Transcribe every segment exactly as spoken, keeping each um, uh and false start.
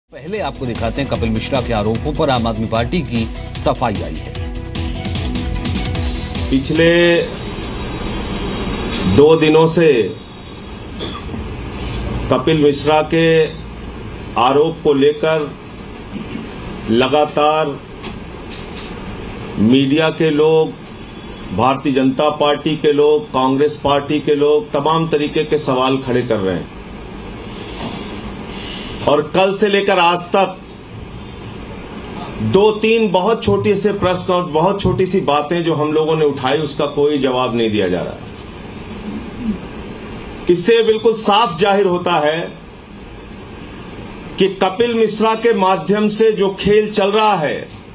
पहले आपको दिखाते हैं कपिल मिश्रा के आरोपों पर आम आदमी पार्टी की सफाई आई है। पिछले दो दिनों से कपिल मिश्रा के आरोप को लेकर लगातार मीडिया के लोग, भारतीय जनता पार्टी के लोग, कांग्रेस पार्टी के लोग तमाम तरीके के सवाल खड़े कर रहे हैं और कल से लेकर आज तक दो तीन बहुत छोटी से प्रश्न और बहुत छोटी सी बातें जो हम लोगों ने उठाई उसका कोई जवाब नहीं दिया जा रहा। इससे बिल्कुल साफ जाहिर होता है कि कपिल मिश्रा के माध्यम से जो खेल चल रहा है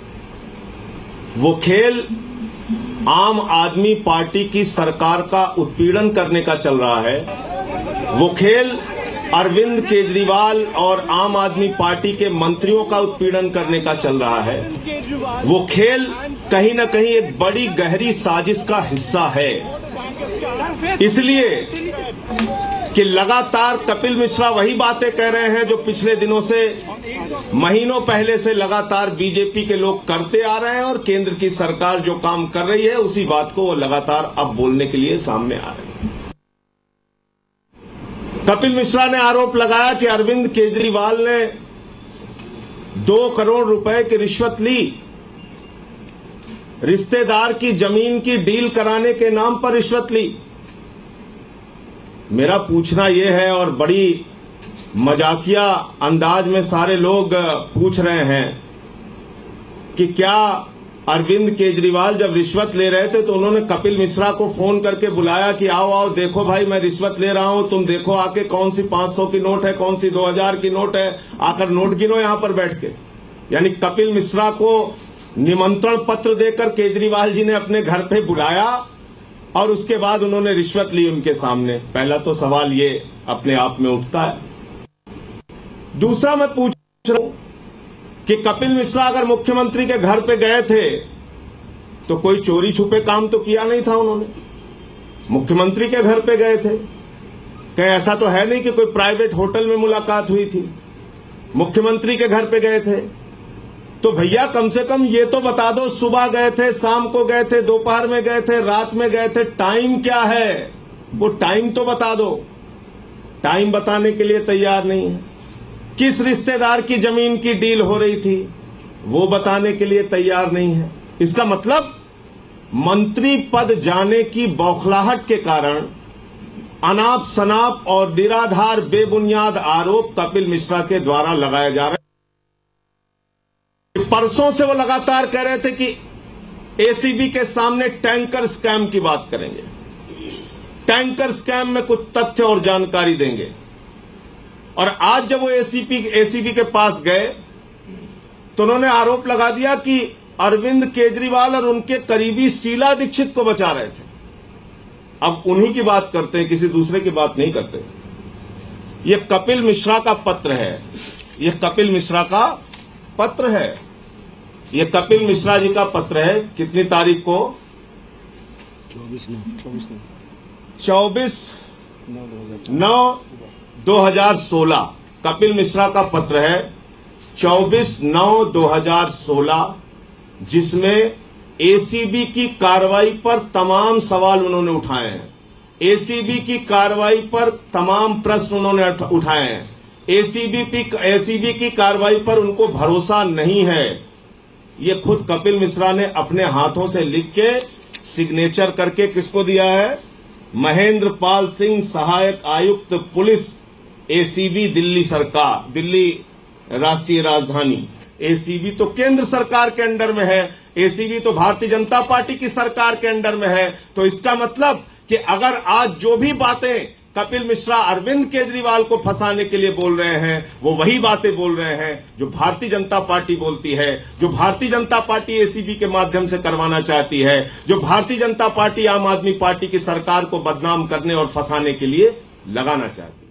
वो खेल आम आदमी पार्टी की सरकार का उत्पीड़न करने का चल रहा है। वो खेल अरविंद केजरीवाल और आम आदमी पार्टी के मंत्रियों का उत्पीड़न करने का चल रहा है। वो खेल कहीं न कहीं एक बड़ी गहरी साजिश का हिस्सा है। इसलिए कि लगातार कपिल मिश्रा वही बातें कह रहे हैं जो पिछले दिनों से, महीनों पहले से लगातार बीजेपी के लोग करते आ रहे हैं और केंद्र की सरकार जो काम कर रही है उसी बात को वो लगातार अब बोलने के लिए सामने आ रहे हैं। कपिल मिश्रा ने आरोप लगाया कि अरविंद केजरीवाल ने दो करोड़ रुपए की रिश्वत ली, रिश्तेदार की जमीन की डील कराने के नाम पर रिश्वत ली। मेरा पूछना यह है और बड़ी मजाकिया अंदाज में सारे लोग पूछ रहे हैं कि क्या अरविंद केजरीवाल जब रिश्वत ले रहे थे तो उन्होंने कपिल मिश्रा को फोन करके बुलाया कि आओ आओ देखो भाई मैं रिश्वत ले रहा हूं, तुम देखो आके कौन सी पांच सौ की नोट है, कौन सी दो हजार की नोट है, आकर नोट गिनो यहां पर बैठ के। यानी कपिल मिश्रा को निमंत्रण पत्र देकर केजरीवाल जी ने अपने घर पे बुलाया और उसके बाद उन्होंने रिश्वत ली उनके सामने। पहला तो सवाल ये अपने आप में उठता है। दूसरा मैं पूछ रहा हूं कि कपिल मिश्रा अगर मुख्यमंत्री के घर पे गए थे तो कोई चोरी छुपे काम तो किया नहीं था उन्होंने। मुख्यमंत्री के घर पे गए थे, कहीं ऐसा तो है नहीं कि कोई प्राइवेट होटल में मुलाकात हुई थी। मुख्यमंत्री के घर पे गए थे तो भैया कम से कम ये तो बता दो, सुबह गए थे, शाम को गए थे, दोपहर में गए थे, रात में गए थे, टाइम क्या है वो टाइम तो बता दो। टाइम बताने के लिए तैयार नहीं है। किस रिश्तेदार की जमीन की डील हो रही थी वो बताने के लिए तैयार नहीं है। इसका मतलब मंत्री पद जाने की बौखलाहट के कारण अनाप शनाप और निराधार बेबुनियाद आरोप कपिल मिश्रा के द्वारा लगाए जा रहे हैं। परसों से वो लगातार कह रहे थे कि एसीबी के सामने टैंकर स्कैम की बात करेंगे, टैंकर स्कैम में कुछ तथ्य और जानकारी देंगे। और आज जब वो एसीपी एसीबी के पास गए तो उन्होंने आरोप लगा दिया कि अरविंद केजरीवाल और उनके करीबी शीला दीक्षित को बचा रहे थे। अब उन्हीं की बात करते हैं, किसी दूसरे की बात नहीं करते। ये कपिल मिश्रा का पत्र है, ये कपिल मिश्रा का पत्र है, ये कपिल मिश्रा जी का पत्र है। कितनी तारीख को? चौबीस नौ दो हजार सोलह कपिल मिश्रा का पत्र है, चौबीस नौ दो हजार सोलह, जिसमें एसीबी की कार्रवाई पर तमाम सवाल उन्होंने उठाए हैं, एसीबी की कार्रवाई पर तमाम प्रश्न उन्होंने उठाए हैं। एसीबी एसीबी की कार्रवाई पर उनको भरोसा नहीं है। ये खुद कपिल मिश्रा ने अपने हाथों से लिख के सिग्नेचर करके किसको दिया है? महेंद्र पाल सिंह, सहायक आयुक्त पुलिस, एसीबी दिल्ली सरकार, दिल्ली राष्ट्रीय राजधानी। एसीबी तो केंद्र सरकार के अंडर में है, एसीबी तो भारतीय जनता पार्टी की सरकार के अंडर में है। तो इसका मतलब कि अगर आज जो भी बातें कपिल मिश्रा अरविंद केजरीवाल को फंसाने के लिए बोल रहे हैं वो वही बातें बोल रहे हैं जो भारतीय जनता पार्टी बोलती है, जो भारतीय जनता पार्टी एसीबी के माध्यम से करवाना चाहती है, जो भारतीय जनता पार्टी आम आदमी पार्टी की सरकार को बदनाम करने और फंसाने के लिए लगाना चाहती है।